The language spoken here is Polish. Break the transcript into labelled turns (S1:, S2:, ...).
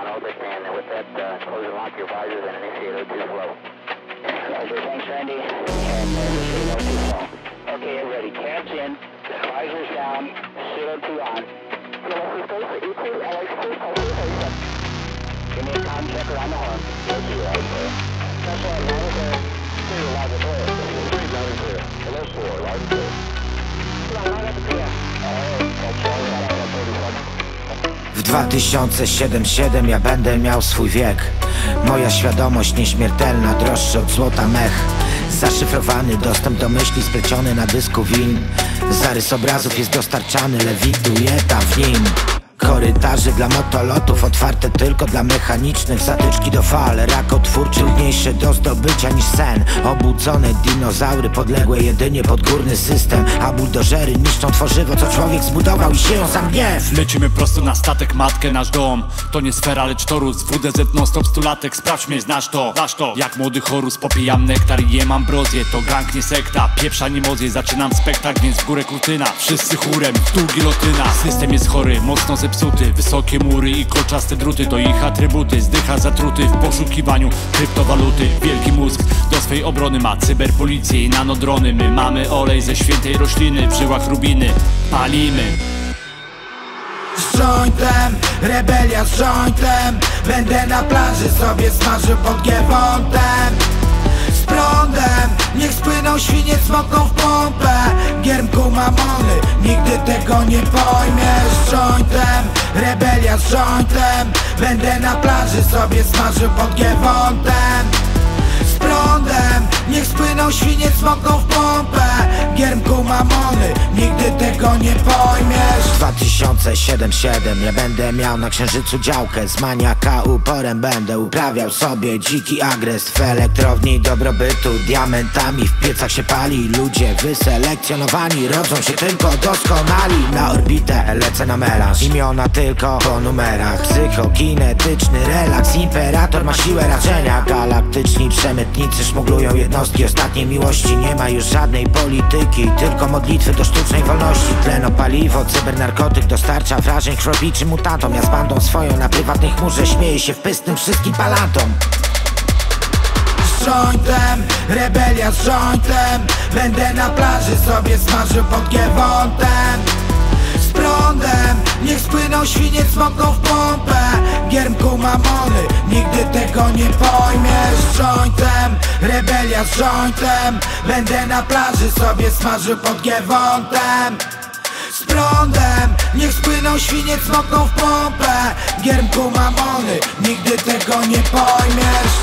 S1: on orbit, and with that, close and lock your visors and initiate O2 flow. Roger, thanks, Randy. And initiate O2 flow. Okay, ready. Cabs in, visors down, CO2 on. Give me a com checker on the horn. O2, right there. That's all, loud and clear. Clear, loud and clear. Loud and clear. Hello, 4, loud and clear. Loud and clear. That's all, loud and clear.
S2: W 2077 ja będę miał swój wiek. Moja świadomość nieśmiertelna, droższy od złota mech. Zaszyfrowany dostęp do myśli spleciony na dysku win. Zarys obrazów jest dostarczany, lewituje tam w nim. Korytarze dla motolotów otwarte tylko dla mechanicznych. Zatyczki do fal, rakotwórczy, trudniejsze do zdobycia niż sen. Obudzone dinozaury podległe jedynie pod górny system. A buldożery niszczą tworzywo, co człowiek zbudował i sieją sam gniew.
S3: Lecimy prosto na statek, matkę, nasz dom. To nie sfera, lecz torus, WDZ non stop stulatek. Sprawdź mnie, znasz to, jak młody Horus. Popijam nektar i jem ambrozję. To gang, nie sekta, pieprza nie mozje. Zaczynam spektakl, więc w górę kurtyna. Wszyscy chórem, w dół gilotyna. System jest chory, mocno zepsuty. Wysokie mury i kolczaste druty to ich atrybuty. Zdycha zatruty w poszukiwaniu kryptowaluty. Wielki mózg do swej obrony ma cyberpolicję i nanodrony. My mamy olej ze świętej rośliny, w żyłach rubiny palimy.
S2: Z jointem, rebelia z jointem. Będę na plaży sobie smażył pod Giewontem. Z prądem, niech spłyną świnie, smokną w pompę. Giermku mamony, nigdy tego nie pojmiesz. Z jointem, rebelia z jointem. Będę na plaży sobie smażył pod Giewontem. Z prądem, niech spłyną świnie, smokną w pompę. Giermku mamony, nigdy tego nie pojmiesz. 2077 ja będę miał na księżycu działkę. Z maniaka uporem będę uprawiał sobie dziki agres. W elektrowni dobrobytu diamentami w piecach się pali. Ludzie wyselekcjonowani rodzą się tylko doskonali. Na orbitę lecę na melanż, imiona tylko po numerach. Psychokinetyczny relaks, imperator ma siłę rażenia. Galaktyczni przemytnicy szmuglują jednostki ostatniej miłości. Nie ma już żadnej polityki, tylko modlitwy do sztucznej wolności. Tlenopaliwo, cybernarkotyk dostarcza wrażeń krwobiczym mutantom. Ja z bandą swoją na prywatnej chmurze śmieję się w pystym wszystkim palantom. Z jointem, rebelia z jointem. Będę na plaży sobie smażył pod Giewontem. Z prądem, niech spłyną świnie, smokną w pompę. Giermku mamony, nigdy tego nie pojmiesz. Z jointem, rebelia z jointem. Będę na plaży sobie smażył pod Giewontem. Z prądem, niech spłyną świnie, smokną w pompę. Giermku mamony, nigdy tego nie pojmiesz.